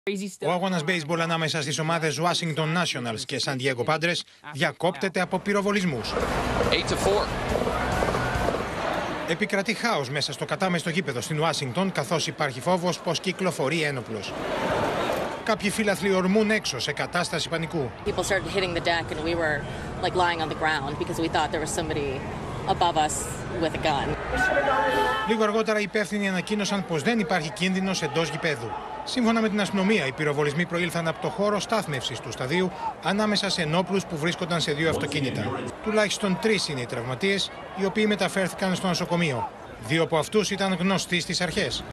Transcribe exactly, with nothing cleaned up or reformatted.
Ο αγώνας μπέιζμπολ ανάμεσα στις ομάδες Washington Nationals και San Diego Padres διακόπτεται από πυροβολισμούς. Επικρατεί χάος μέσα στο κατάμεστο γήπεδο στην Ουάσιγκτον, καθώς υπάρχει φόβος πως κυκλοφορεί ένοπλος. Κάποιοι φίλαθλοι ορμούν έξω σε κατάσταση πανικού. Λίγο αργότερα οι υπεύθυνοι ανακοίνωσαν πως δεν υπάρχει κίνδυνος εντός γηπέδου. Σύμφωνα με την αστυνομία, οι πυροβολισμοί προήλθαν από το χώρο στάθμευσης του σταδίου ανάμεσα σε ενόπλους που βρίσκονταν σε δύο αυτοκίνητα. Τουλάχιστον τρεις είναι οι τραυματίες, οι οποίοι μεταφέρθηκαν στο νοσοκομείο. Δύο από αυτούς ήταν γνωστοί στις αρχές.